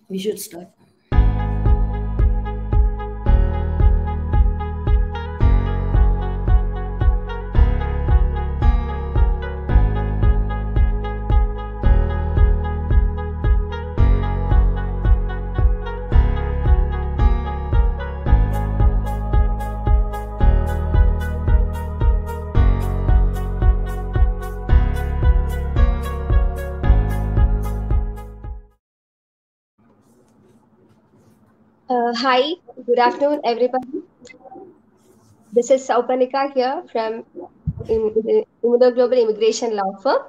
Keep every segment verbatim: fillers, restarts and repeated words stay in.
We should start. Uh, hi, good afternoon, everybody. This is Saupanika here from Im- Im- Immuno Global Immigration Law Firm.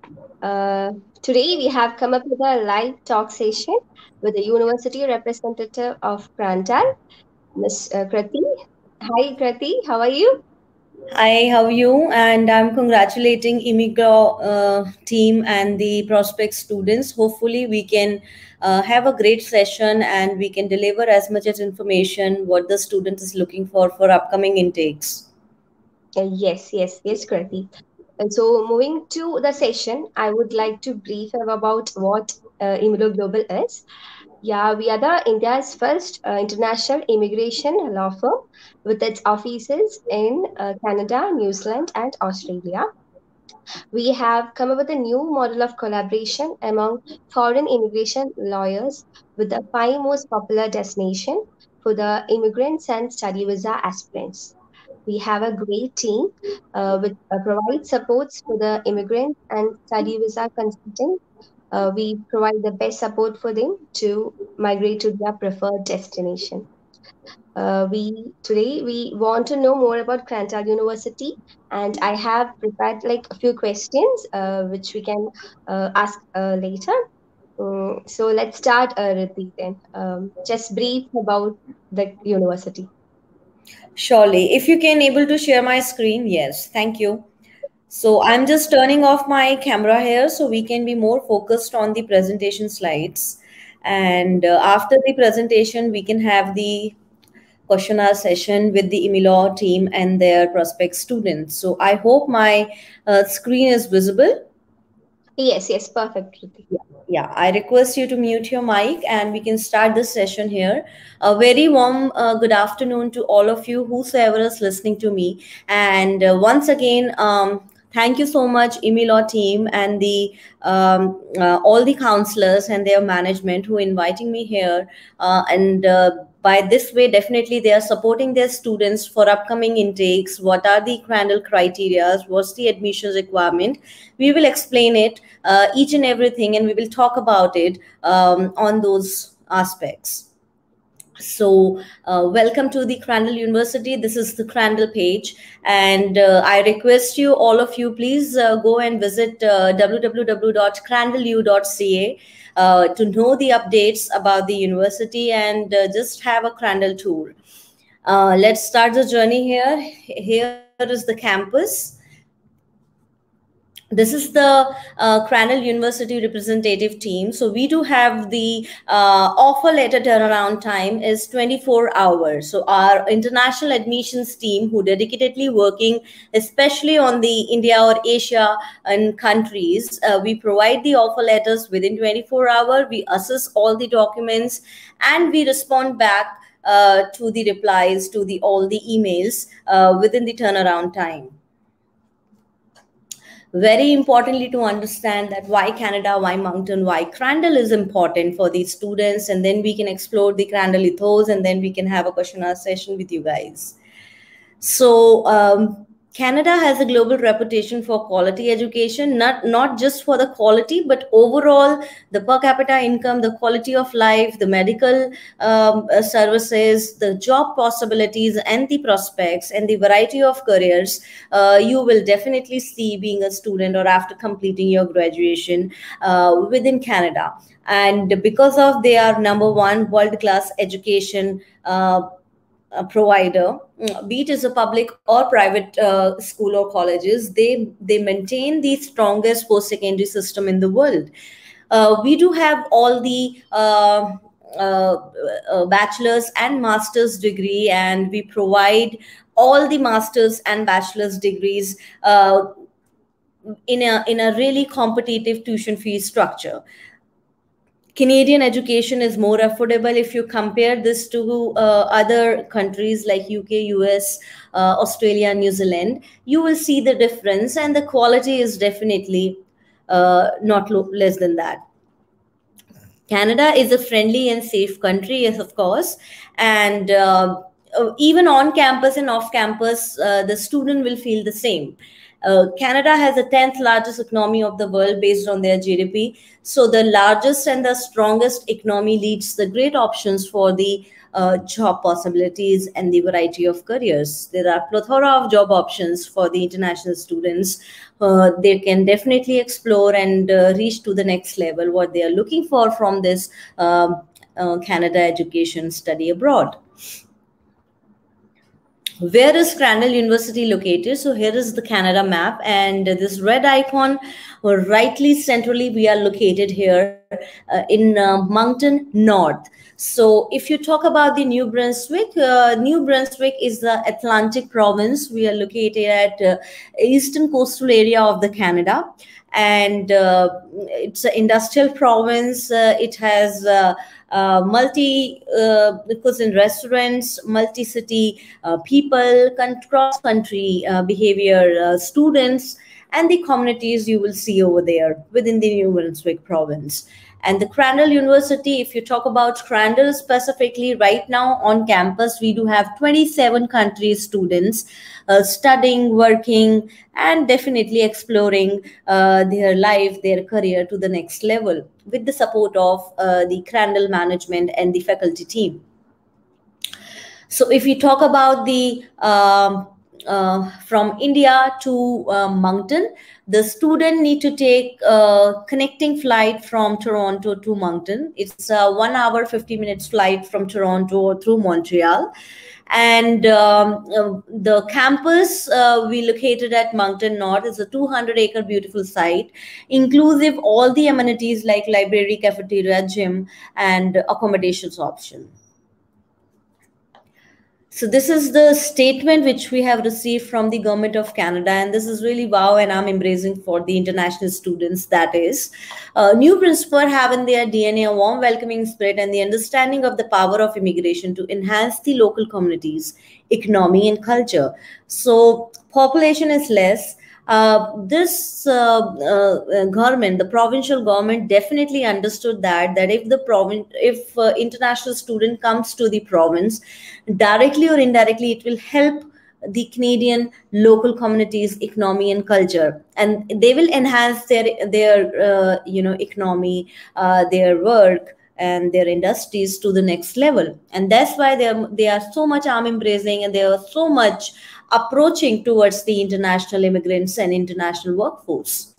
Uh, Today, we have come up with a live talk session with the university representative of Kranjal, Miss uh, Krati. Hi, Krati, how are you? Hi, how are you? And I'm congratulating Imigro uh, team and the prospect students. Hopefully, we can uh, have a great session and we can deliver as much as information what the student is looking for for upcoming intakes. Uh, yes, yes, yes, Krati. And so, moving to the session, I would like to brief about what uh, Immuno Global is. Yeah, we are the India's first uh, international immigration law firm with its offices in uh, Canada, New Zealand, and Australia. We have come up with a new model of collaboration among foreign immigration lawyers with the five most popular destination for the immigrants and study visa aspirants. We have a great team uh, which uh, provides supports for the immigrants and study visa consultants. Uh, we provide the best support for them to migrate to their preferred destination. Uh, we today we want to know more about Crantal University, and I have prepared like a few questions uh, which we can uh, ask uh, later. Um, so let's start, uh, Riddhi, then. Um, just brief about the university. Surely, if you can able to share my screen, yes, thank you. So I'm just turning off my camera here so we can be more focused on the presentation slides. And uh, after the presentation, we can have the questionnaire session with the Imilo team and their prospect students. So I hope my uh, screen is visible. Yes, yes, perfect, Riddhi. Yeah, yeah, I request you to mute your mic and we can start this session here. A very warm uh, good afternoon to all of you, whosoever is listening to me. And uh, once again, um, thank you so much, Imilo team and the um, uh, all the counselors and their management who inviting me here. Uh, and uh, by this way, definitely they are supporting their students for upcoming intakes. What are the Crandall criteria? What's the admissions requirement? We will explain it uh, each and everything, and we will talk about it um, on those aspects. So, uh, welcome to the Crandall University. This is the Crandall page, and uh, I request you, all of you, please uh, go and visit uh, w w w dot crandall u dot c a uh, to know the updates about the university and uh, just have a Crandall tour. Uh, let's start the journey here. Here is the campus. This is the uh, Crandall University representative team. So we do have the uh, offer letter turnaround time is twenty-four hours. So our international admissions team who dedicatedly working, especially on the India or Asia and countries, uh, we provide the offer letters within twenty-four hours. We assess all the documents and we respond back uh, to the replies to the all the emails uh, within the turnaround time. Very importantly to understand that why Canada, why Moncton, why Crandall is important for these students, and then we can explore the Crandall ethos, and then we can have a question and answer session with you guys. So um, Canada has a global reputation for quality education, not, not just for the quality, but overall the per capita income, the quality of life, the medical um, uh, services, the job possibilities and the prospects and the variety of careers uh, you will definitely see being a student or after completing your graduation uh, within Canada. And because of they are number one world-class education uh, a provider, be it as a public or private uh, school or colleges, they they maintain the strongest post-secondary system in the world. Uh, we do have all the uh, uh, uh, bachelor's and master's degree, and we provide all the master's and bachelor's degrees uh, in a in a really competitive tuition fee structure. Canadian education is more affordable. If you compare this to uh, other countries like U K, U S, uh, Australia, New Zealand, you will see the difference, and the quality is definitely uh, not less than that. Canada is a friendly and safe country, yes, of course, and uh, even on campus and off campus, uh, the student will feel the same. Uh, Canada has the tenth largest economy of the world based on their G D P. So the largest and the strongest economy leads the great options for the uh, job possibilities and the variety of careers. There are plethora of job options for the international students. Uh, they can definitely explore and uh, reach to the next level what they are looking for from this um, uh, Canada education study abroad. Where is Crandall University located? So here is the Canada map, and this red icon, or rightly centrally, we are located here uh, in uh, Moncton North. So if you talk about the New Brunswick, uh, New Brunswick is the Atlantic province. We are located at uh, eastern coastal area of the Canada, and uh, it's an industrial province. Uh, it has uh, uh, multi uh, cuisine restaurants, multi-city uh, people, cross-country uh, behavior uh, students, and the communities you will see over there within the New Brunswick province. And the Crandall University, if you talk about Crandall specifically, right now on campus, we do have twenty-seven country students uh, studying, working, and definitely exploring uh, their life, their career to the next level with the support of uh, the Crandall management and the faculty team. So if we talk about the um, uh, from India to uh, Moncton, the student need to take a connecting flight from Toronto to Moncton. It's a one hour, fifty minutes flight from Toronto through Montreal. And um, uh, the campus uh, we located at Moncton North is a two hundred acre beautiful site, inclusive all the amenities like library, cafeteria, gym, and accommodations option. So this is the statement which we have received from the Government of Canada, and this is really wow, and I'm embracing for the international students. That is, uh, New Brunswick have in their D N A a warm, welcoming spirit and the understanding of the power of immigration to enhance the local communities, economy, and culture. So population is less. Uh, this uh, uh, government, the provincial government, definitely understood that that if the province, if uh, international student comes to the province, directly or indirectly, it will help the Canadian local communities, economy, and culture, and they will enhance their their uh, you know economy, uh, their work, and their industries to the next level. And that's why they are, they are so much arm embracing, and they are so much approaching towards the international immigrants and international workforce.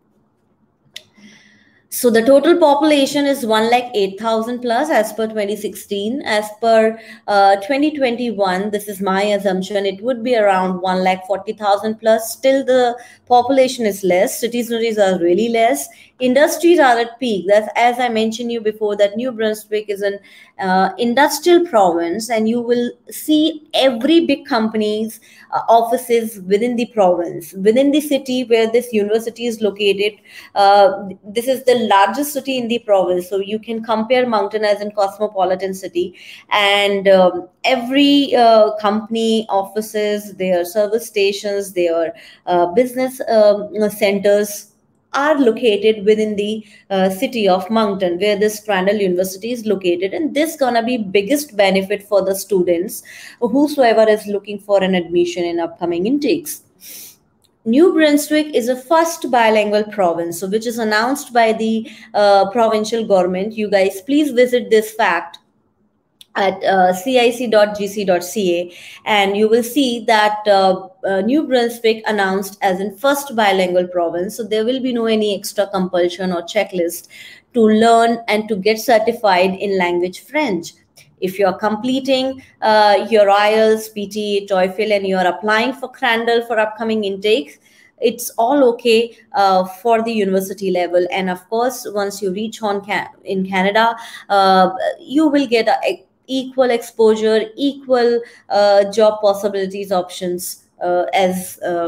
So the total population is one lakh eight thousand plus as per twenty sixteen. As per uh, twenty twenty-one, this is my assumption, it would be around one lakh forty thousand plus. Still the population is less, citizenries are really less, industries are at peak. That's, as I mentioned you before, that New Brunswick is an uh, industrial province, and you will see every big companies uh, offices within the province, within the city where this university is located. Uh, this is the largest city in the province, so you can compare Moncton as a cosmopolitan city, and um, every uh, company offices, their service stations, their uh, business um, centers are located within the uh, city of Moncton, where this Crandall University is located. And this gonna be biggest benefit for the students whosoever is looking for an admission in upcoming intakes. New Brunswick is a first bilingual province, so which is announced by the uh, provincial government. You guys please visit this fact at uh, cic dot g c dot c a, and you will see that uh, uh, New Brunswick announced as in first bilingual province. So there will be no any extra compulsion or checklist to learn and to get certified in language French. If you're completing uh, your I E L T S, P T E, TOEFL, and you're applying for Crandall for upcoming intakes, it's all okay uh, for the university level. And of course, once you reach on ca in Canada, uh, you will get a, a equal exposure, equal uh, job possibilities options uh, as uh,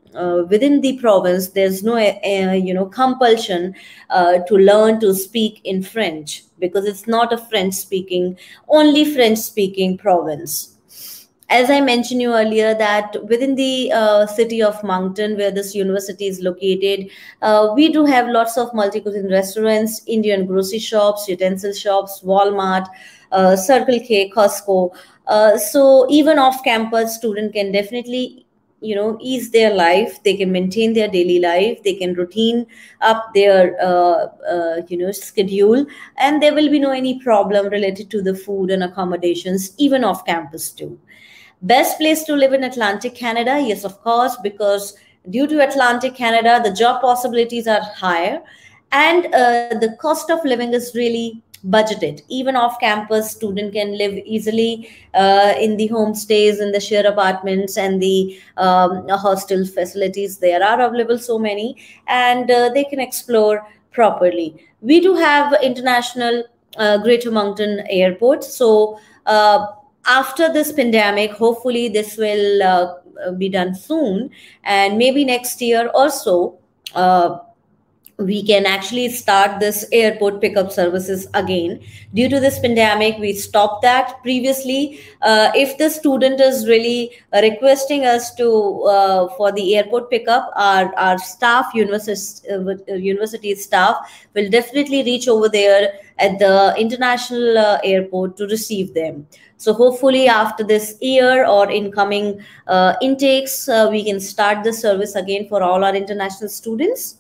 uh, within the province, there's no uh, you know compulsion uh, to learn to speak in French, because it's not a French speaking, only French speaking province. As I mentioned you earlier, that within the uh, city of Moncton, where this university is located, uh, we do have lots of multi-cuisine restaurants, Indian grocery shops, utensil shops, Walmart, uh, Circle K, Costco. Uh, so even off campus, student can definitely you know ease their life. They can maintain their daily life, they can routine up their uh, uh, you know schedule, and there will be no any problem related to the food and accommodations even off campus too. Best place to live in Atlantic Canada? Yes, of course, because due to Atlantic Canada, the job possibilities are higher, and uh, the cost of living is really budgeted. Even off campus, student can live easily uh, in the homestays, in the shared apartments, and the um, hostel facilities. There are available so many, and uh, they can explore properly. We do have international uh, Greater Moncton Airport, so. Uh, After this pandemic, hopefully this will uh, be done soon, and maybe next year also, uh, we can actually start this airport pickup services again. Due to this pandemic, we stopped that previously. Uh, if the student is really uh, requesting us to uh, for the airport pickup, our, our staff, university, uh, university staff will definitely reach over there at the international uh, airport to receive them. So hopefully after this year or in coming uh, intakes, uh, we can start the service again for all our international students.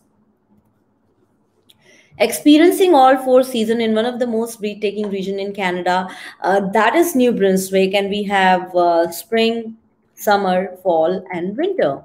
Experiencing all four seasons in one of the most breathtaking region in Canada, uh, that is New Brunswick, and we have uh, spring, summer, fall, and winter.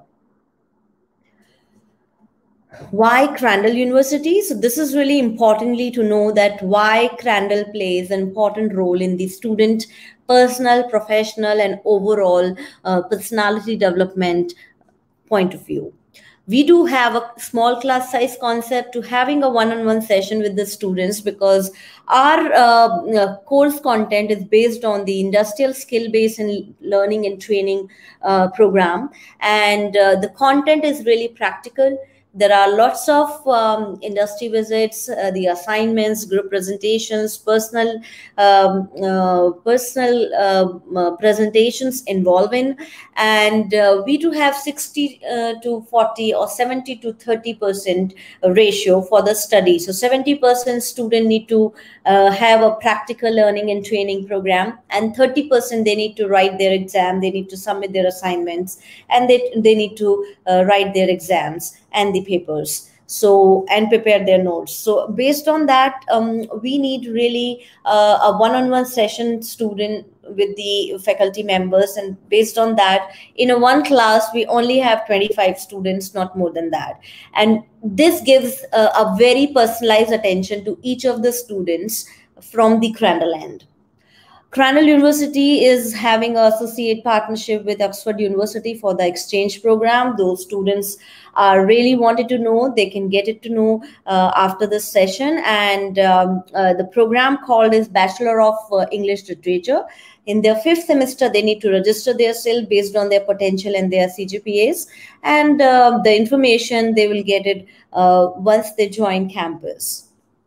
Why Crandall University? So this is really importantly to know that why Crandall plays an important role in the student personal, professional, and overall uh, personality development point of view. We do have a small class size concept to having a one-on-one session with the students, because our uh, uh, course content is based on the industrial skill based and learning and training uh, program, and uh, the content is really practical. There are lots of um, industry visits, uh, the assignments, group presentations, personal um, uh, personal uh, uh, presentations involving, and uh, we do have sixty uh, to forty or seventy to thirty percent ratio for the study. So seventy percent student need to uh, have a practical learning and training program, and thirty percent they need to write their exam, they need to submit their assignments, and they, they need to uh, write their exams and the papers, so and prepare their notes. So based on that, um, we need really uh, a one-on-one session student with the faculty members, and based on that, in a one class we only have twenty-five students, not more than that, and this gives a, a very personalized attention to each of the students from the Crandall end. Crandall University is having an associate partnership with Oxford University for the exchange program. Those students are really wanted to know, they can get it to know uh, after this session. And um, uh, the program called is Bachelor of uh, English Literature. In their fifth semester, they need to register their S I L based on their potential and their C G P As. And uh, the information, they will get it uh, once they join campus.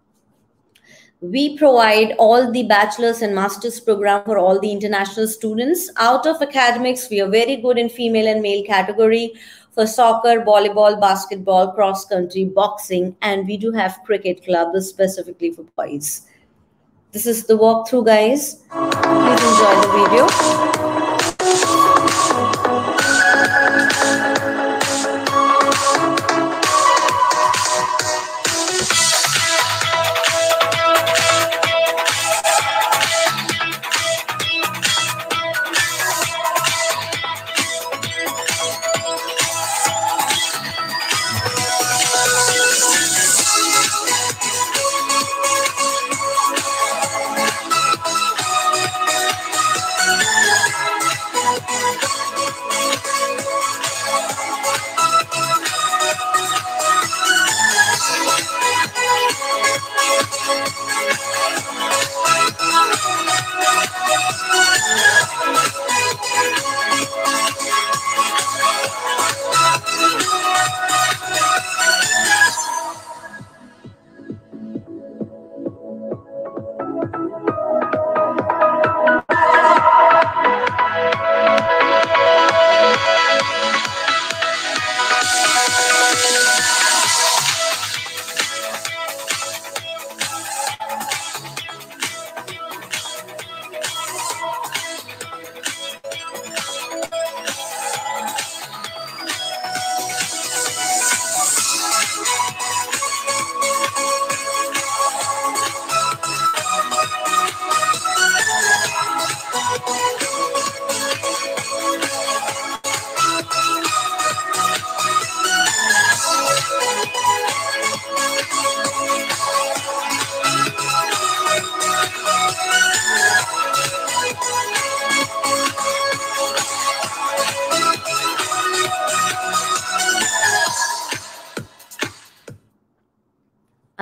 We provide all the bachelor's and master's program for all the international students. Out of academics, we are very good in female and male category for soccer, volleyball, basketball, cross country, boxing, and we do have cricket club specifically for boys. This is the walkthrough, guys. Please enjoy the video.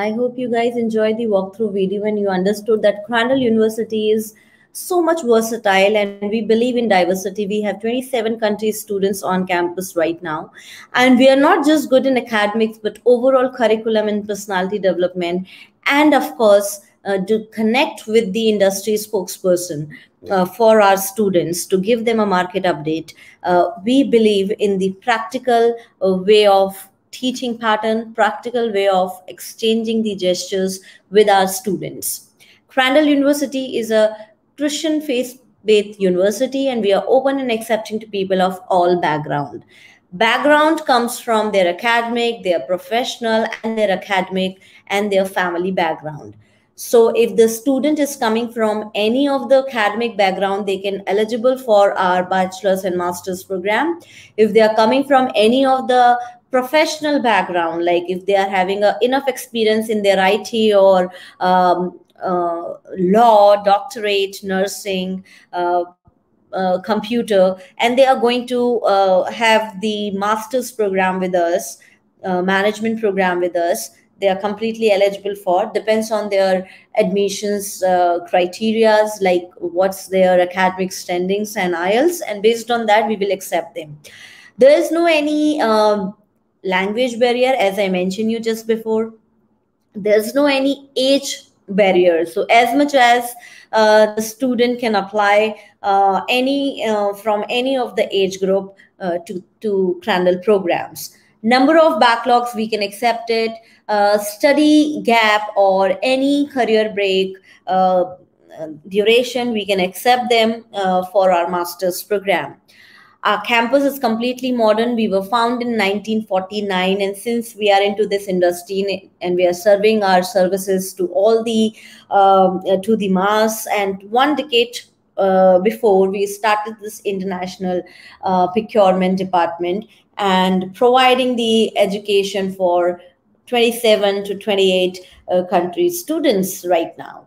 I hope you guys enjoyed the walkthrough video and you understood that Crandall University is so much versatile and we believe in diversity. We have twenty-seven countries students on campus right now. And we are not just good in academics, but overall curriculum and personality development. And of course, uh, to connect with the industry spokesperson uh, for our students, to give them a market update. Uh, we believe in the practical uh, way of teaching pattern, practical way of exchanging the gestures with our students. Crandall University is a Christian faith-based university, and we are open and accepting to people of all background. Background comes from their academic, their professional, and their academic and their family background. So if the student is coming from any of the academic background, they can eligible for our bachelor's and master's program. If they are coming from any of the professional background, like if they are having a, enough experience in their I T or um, uh, law, doctorate, nursing, uh, uh, computer, and they are going to uh, have the master's program with us, uh, management program with us, they are completely eligible for. Depends on their admissions uh, criterias, like what's their academic standings and I E L T S, and based on that we will accept them. There is no any um, language barrier, as I mentioned you just before. There's no any age barrier. So as much as uh, the student can apply uh, any uh, from any of the age group uh, to, to Crandall programs. Number of backlogs, we can accept it. Uh, study gap or any career break uh, duration, we can accept them uh, for our master's program. Our campus is completely modern. We were founded in nineteen forty-nine, and since we are into this industry and we are serving our services to all the um, to the mass, and one decade uh, before we started this international uh, procurement department and providing the education for twenty-seven to twenty-eight uh, countries students right now.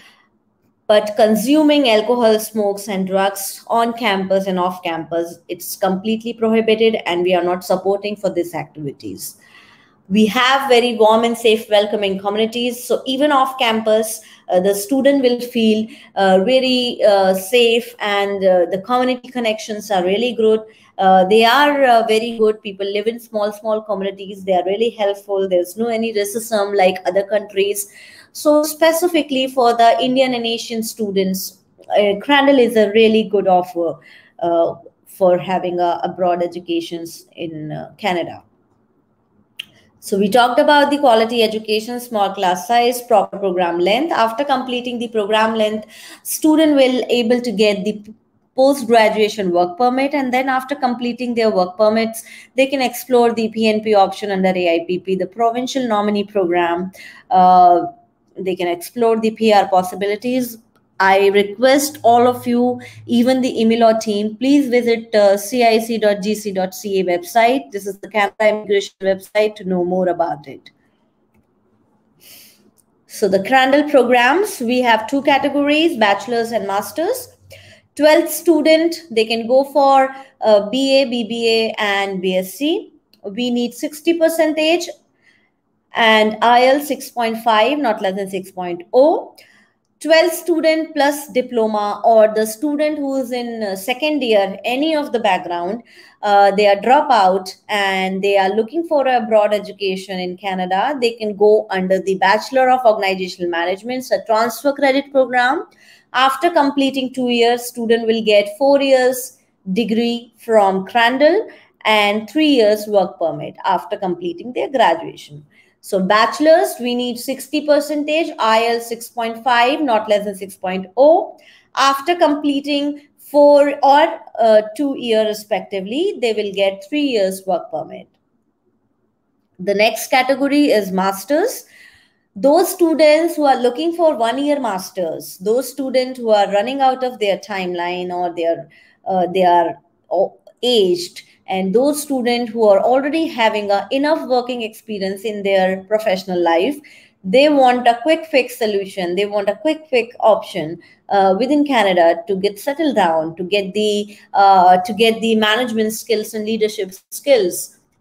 But consuming alcohol, smokes, and drugs on campus and off campus, it's completely prohibited, and we are not supporting for these activities. We have very warm and safe, welcoming communities. So even off campus, uh, the student will feel uh, really uh, safe, and uh, the community connections are really good. Uh, they are uh, very good. People live in small, small communities. They are really helpful. There's no any racism like other countries. So specifically for the Indian and Asian students, uh, Crandall is a really good offer uh, for having a, a broad educations in uh, Canada. So we talked about the quality education, small class size, proper program length. After completing the program length, student will able to get the post-graduation work permit, and then after completing their work permits, they can explore the P N P option under A I P P, the provincial nominee program. Uh, they can explore the P R possibilities. I request all of you, even the Imilo team, please visit uh, C I C dot G C dot C A website. This is the Canada Immigration website to know more about it. So the Crandall programs, we have two categories, bachelor's and master's. twelfth student, they can go for uh, B A, B B A, and B S c. We need sixty percentage and I E L T S six point five, not less than six point zero. twelfth student plus diploma, or the student who is in uh, second year, any of the background, uh, they are dropout and they are looking for a broad education in Canada, they can go under the Bachelor of Organizational Management, it's a transfer credit program. After completing two years, student will get four years degree from Crandall and three years work permit after completing their graduation. So bachelor's, we need sixty percentage, I E L T S six point five, not less than six point zero. After completing four or uh, two years respectively, they will get three years work permit. The next category is master's. Those students who are looking for one year masters, those students who are running out of their timeline, or they are, uh, they are aged, and those students who are already having a, enough working experience in their professional life, they want a quick fix solution. They want a quick fix option uh, within Canada to get settled down, to get the uh, to get the management skills and leadership skills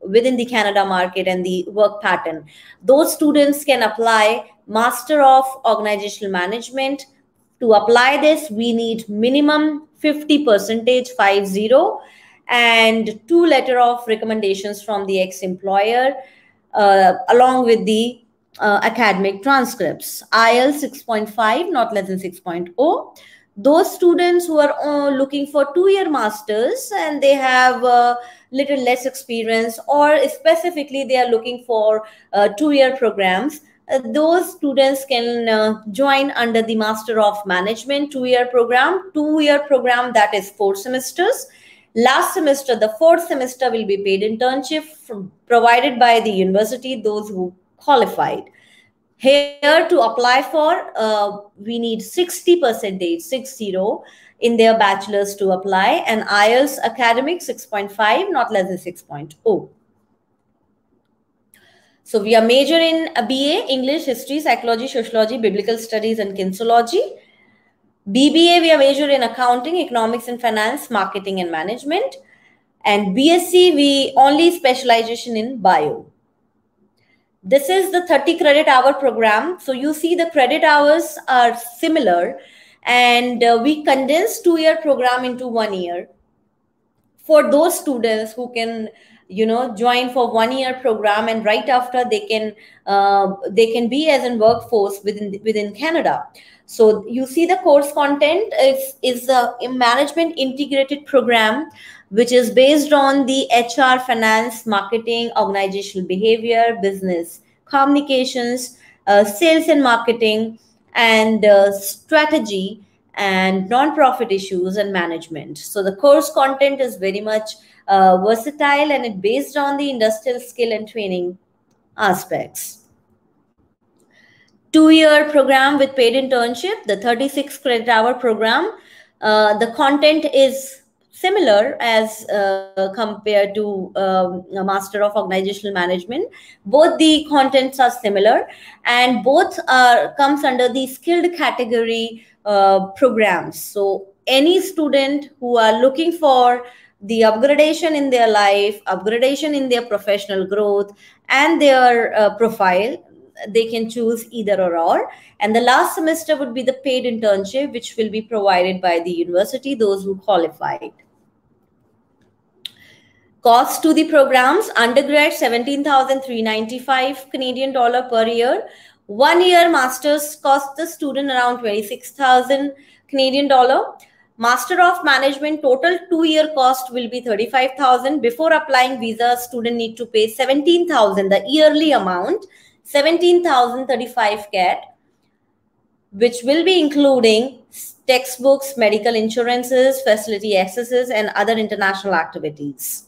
within the Canada market and the work pattern. Those students can apply Master of Organizational Management. To apply this, we need minimum fifty percentage, five zero, and two letter of recommendations from the ex-employer, uh, along with the uh, academic transcripts. I E L T S six point five, not less than six point zero. Those students who are uh, looking for two-year masters and they have uh, little less experience, or specifically they are looking for uh, two-year programs, uh, those students can uh, join under the Master of Management two-year program, two-year program that is four semesters. Last semester, the fourth semester will be paid internship from, provided by the university, those who qualified. Here to apply for, uh, we need sixty percentage, six zero, in their bachelor's to apply, and I E L T S academic six point five, not less than six point zero. So we are major in a B A, English, History, Psychology, Sociology, Biblical Studies, and Kinesiology. B B A, we are major in Accounting, Economics and Finance, Marketing and Management. And B S c, we only specialization in Bio. This is the thirty credit hour program. So you see the credit hours are similar, and uh, we condense two-year program into one year for those students who can, you know, join for one year program, and right after they can uh, they can be as in workforce within within Canada. So you see the course content is is a, a management integrated program, which is based on the H R, finance, marketing, organizational behavior, business communications, uh, sales and marketing, and uh, strategy, and non-profit issues and management. So the course content is very much uh, versatile, and it's based on the industrial skill and training aspects. Two-year program with paid internship, the thirty-six credit hour program. Uh, the content is similar as uh, compared to um, a Master of Organizational Management. Both the contents are similar, and both are comes under the skilled category uh, programs. So any student who are looking for the upgradation in their life, upgradation in their professional growth and their uh, profile, they can choose either or or. And the last semester would be the paid internship, which will be provided by the university, those who qualified. Cost to the programs: undergrad seventeen thousand three hundred ninety-five Canadian dollar per year. One year masters cost the student around twenty-six thousand Canadian dollar. Master of Management total two-year cost will be thirty-five thousand. Before applying visa, student need to pay seventeen thousand, the yearly amount, seventeen thousand thirty-five C A T, which will be including textbooks, medical insurances, facility accesses, and other international activities.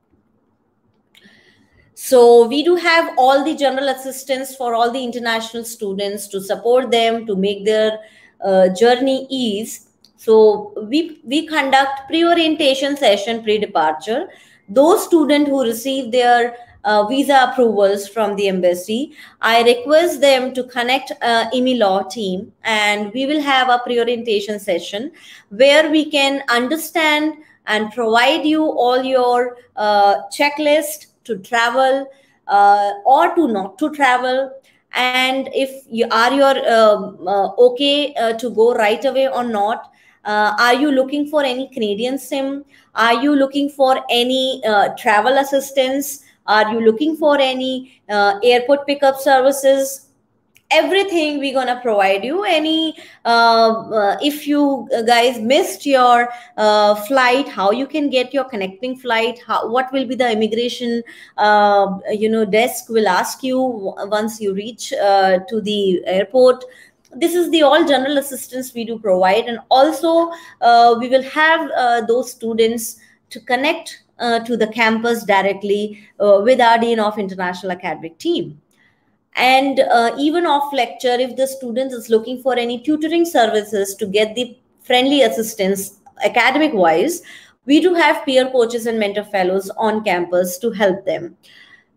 So we do have all the general assistance for all the international students to support them, to make their uh, journey ease. So we, we conduct pre-orientation session, pre-departure. Those students who receive their uh, visa approvals from the embassy, I request them to connect uh, I M E Law team, and we will have a pre-orientation session where we can understand and provide you all your uh, checklist to travel uh, or to not to travel, and if you are your uh, uh, okay uh, to go right away or not. Uh, are you looking for any Canadian SIM? Are you looking for any uh, travel assistance? Are you looking for any uh, airport pickup services? Everything we're gonna provide you. Any uh, uh, if you guys missed your uh, flight, how you can get your connecting flight, how, what will be the immigration uh, you know desk will ask you once you reach uh, to the airport. This is the all general assistance we do provide. And also uh, we will have uh, those students to connect uh, to the campus directly uh, with our Dean of International Academic team. And uh, even off lecture, if the student is looking for any tutoring services to get the friendly assistance academic wise, we do have peer coaches and mentor fellows on campus to help them.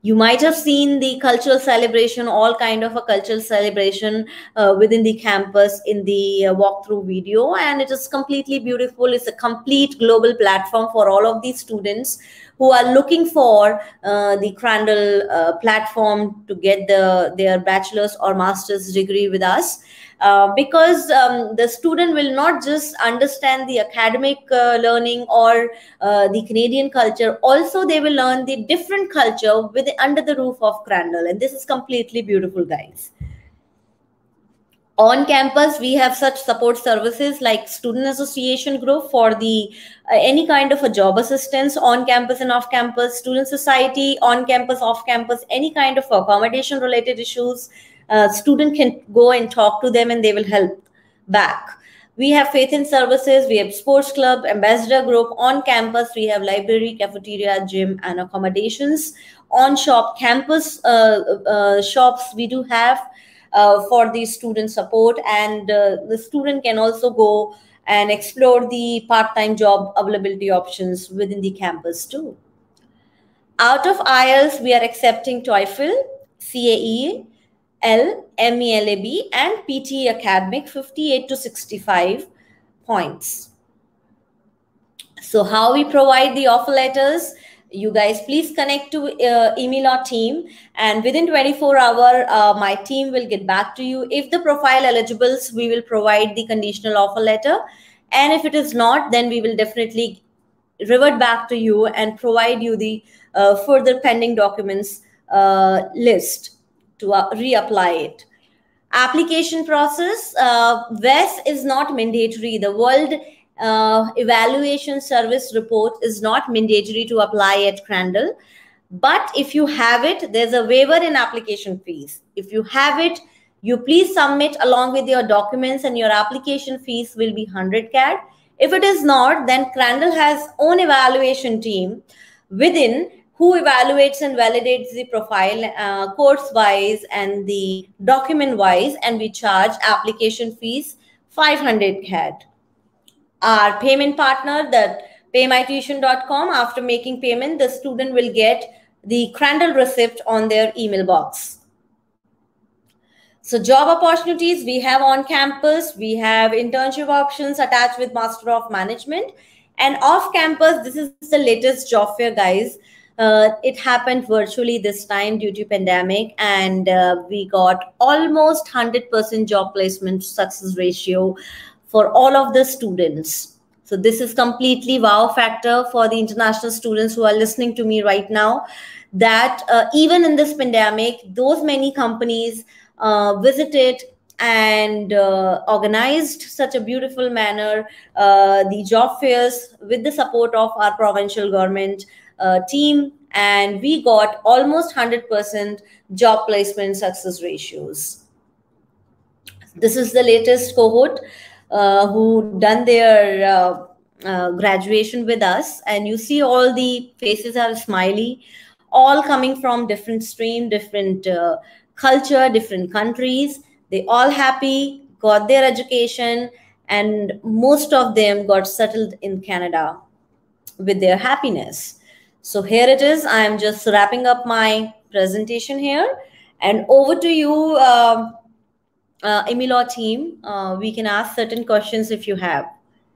You might have seen the cultural celebration, all kind of a cultural celebration uh, within the campus in the uh, walkthrough video, and it is completely beautiful. It's a complete global platform for all of these students who are looking for uh, the Crandall uh, platform to get the their bachelor's or master's degree with us. Uh, because um, the student will not just understand the academic uh, learning or uh, the Canadian culture, also they will learn the different culture with under the roof of Crandall, and this is completely beautiful, guys. On campus, we have such support services like student association group for the uh, any kind of a job assistance on campus and off campus, student society on campus, off campus, any kind of accommodation related issues. Uh, student can go and talk to them and they will help back. We have faith in services, we have sports club, ambassador group. On campus, we have library, cafeteria, gym, and accommodations. On shop campus uh, uh, shops, we do have uh, for the student support, and uh, the student can also go and explore the part-time job availability options within the campus too. Out of I E L T S, we are accepting TOEFL, C A E L, M E L A B, and P T E Academic, fifty-eight to sixty-five points. So how we provide the offer letters? You guys please connect to uh, Emilaw team, and within twenty-four hour, uh, my team will get back to you. If the profile eligibles, we will provide the conditional offer letter, and if it is not, then we will definitely revert back to you and provide you the uh, further pending documents uh, list to uh, reapply it. Application process, uh, W E S is not mandatory. The World uh, Evaluation Service report is not mandatory to apply at Crandall. But if you have it, there's a waiver in application fees. If you have it, you please submit along with your documents, and your application fees will be one hundred C A D. If it is not, then Crandall has own evaluation team within who evaluates and validates the profile uh, course-wise and the document-wise, and we charge application fees five hundred C A D. Our payment partner, that pay my tuition dot com, after making payment, the student will get the Crandall receipt on their email box. So job opportunities we have on campus, we have internship options attached with Master of Management, and off campus, this is the latest job fair, guys. Uh, it happened virtually this time due to pandemic, and uh, we got almost one hundred percent job placement success ratio for all of the students. So this is completely wow factor for the international students who are listening to me right now, that uh, even in this pandemic, those many companies uh, visited and uh, organized such a beautiful manner uh, the job fairs with the support of our provincial government uh, team, and we got almost one hundred percent job placement success ratios. This is the latest cohort uh, who done their uh, uh, graduation with us, and you see all the faces are smiley, all coming from different stream, different uh, culture, different countries. They all happy, got their education, and most of them got settled in Canada with their happiness. So here it is. I'm just wrapping up my presentation here, and over to you, uh, uh, Emilaw team. Uh, we can ask certain questions if you have.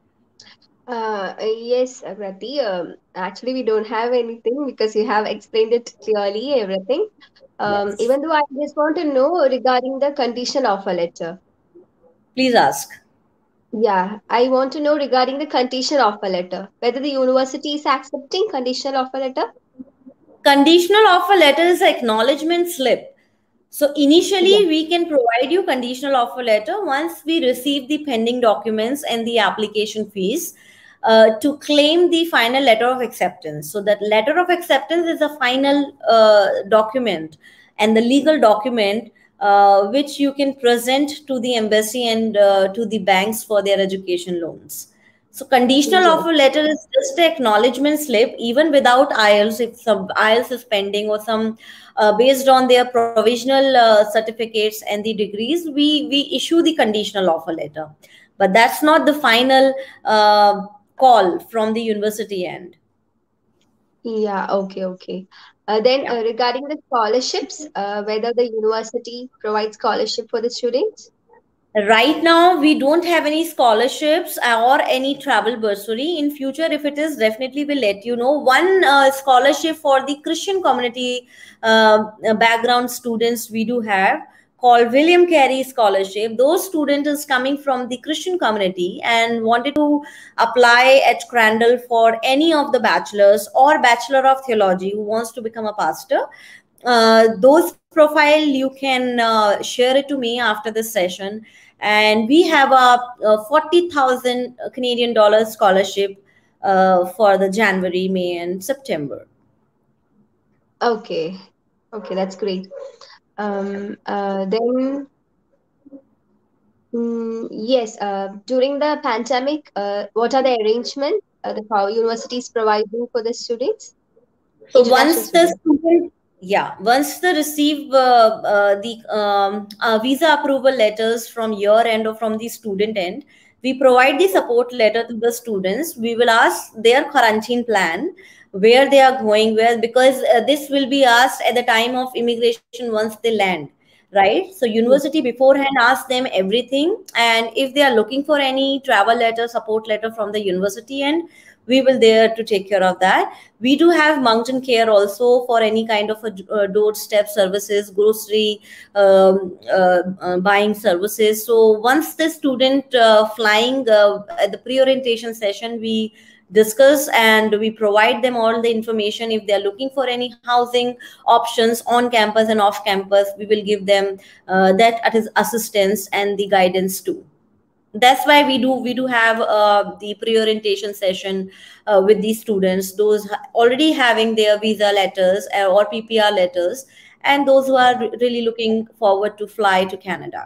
Uh, yes, Akrati. Um, actually, we don't have anything because you have explained it clearly, everything. Um, Yes. even though I just want to know regarding the condition offer letter. Please ask. Yeah, I want to know regarding the condition offer letter, whether the university is accepting conditional offer letter. Conditional offer letter is an acknowledgement slip. So initially, Yeah. we can provide you conditional offer letter once we receive the pending documents and the application fees uh, to claim the final letter of acceptance. So that letter of acceptance is a final uh, document and the legal document uh, which you can present to the embassy and uh, to the banks for their education loans. So conditional Yes. offer letter is just an acknowledgement slip, even without I E L T S. If some I E L T S is pending or some uh, based on their provisional uh, certificates and the degrees, we we issue the conditional offer letter. But that's not the final uh, call from the university end. Yeah, okay, okay. Uh, then Yeah. uh, regarding the scholarships, uh, whether the university provides scholarship for the students? Right now, we don't have any scholarships or any travel bursary. In future, if it is, definitely we'll let you know. One uh, scholarship for the Christian community uh, background students we do have, called William Carey Scholarship. Those student is coming from the Christian community and wanted to apply at Crandall for any of the bachelors or Bachelor of Theology who wants to become a pastor. Uh, those profile you can uh, share it to me after this session, and we have a, a forty thousand Canadian dollars scholarship uh, for the January, May, and September. Okay, okay, that's great. Um, uh, then, mm, yes, uh, during the pandemic, uh, what are the arrangements uh, the power university is providing for the students, So international once the students? student, yeah, once they receive uh, uh, the um, uh, visa approval letters from your end or from the student end, we provide the support letter to the students. We will ask their quarantine plan, where they are going, where, because uh, this will be asked at the time of immigration once they land, right? So Yes. university beforehand asks them everything, and if they are looking for any travel letter, support letter from the university end, we will there to take care of that. We do have mountain care also for any kind of a uh, doorstep services, grocery um, uh, uh, buying services. So once the student uh, flying uh, at the pre-orientation session, we discuss and we provide them all the information. If they are looking for any housing options on campus and off campus, we will give them uh, that assistance and the guidance too. That's why we do we do have uh, the pre-orientation session uh, with these students, those already having their visa letters uh, or P P R letters, and those who are really looking forward to fly to Canada.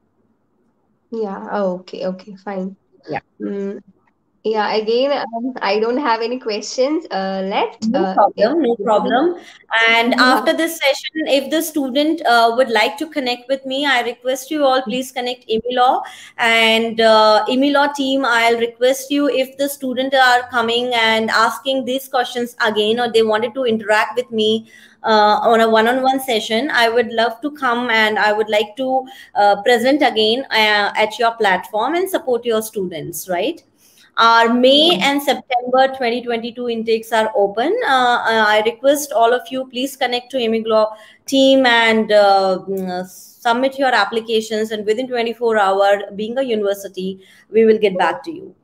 Yeah, oh, okay, okay, fine. Yeah. Mm, yeah, again, um, I don't have any questions uh, left. No Uh, if problem, no problem. And yeah, after this session, if the student uh, would like to connect with me, I request you all, please connect Imilaw and uh, Imilaw team. I'll request you, if the student are coming and asking these questions again, or they wanted to interact with me uh, on a one-on-one session, I would love to come and I would like to uh, present again uh, at your platform and support your students, right? Our May and September twenty twenty-two intakes are open. Uh, I request all of you, please connect to Imiglaw team and uh, mm, submit your applications. And within twenty-four hours, being a university, we will get back to you.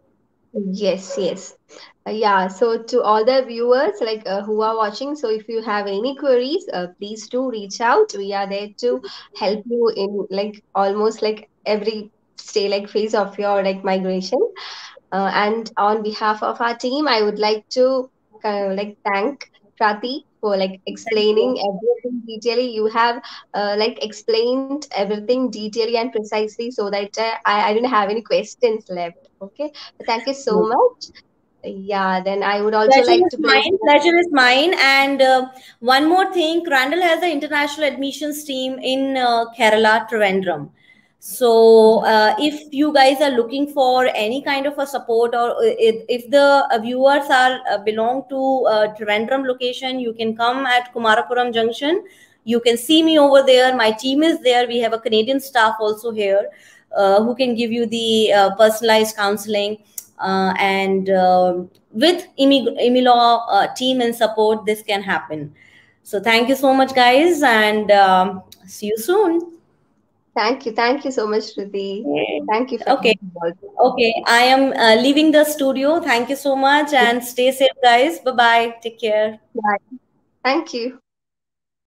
yes, yes. Uh, yeah, so to all the viewers like uh, who are watching, so if you have any queries, uh, please do reach out. We are there to help you in like almost like every stay like phase of your like migration. Uh, and on behalf of our team, I would like to kind of like thank Krati for like Thank explaining you. everything detailedly. You have uh, like explained everything detailedly and precisely so that uh, I, I didn't have any questions left. Okay, but thank you so much. Yeah, then I would also Pleasure like is to place. mine. Pleasure is mine. And uh, one more thing, Crandall has an international admissions team in uh, Kerala, Trivandrum. So uh, if you guys are looking for any kind of a support, or if, if the uh, viewers are uh, belong to uh, Trivandrum location, you can come at Kumarapuram Junction. You can see me over there. My team is there. We have a Canadian staff also here uh, who can give you the uh, personalized counseling. Uh, and uh, with Imilaw uh, team and support, this can happen. So thank you so much, guys, and um, see you soon. Thank you, thank you so much, Shruti. Thank you for Okay. Okay. I am uh, leaving the studio. Thank you so much, and stay safe, guys. Bye bye. Take care. Bye. Thank you.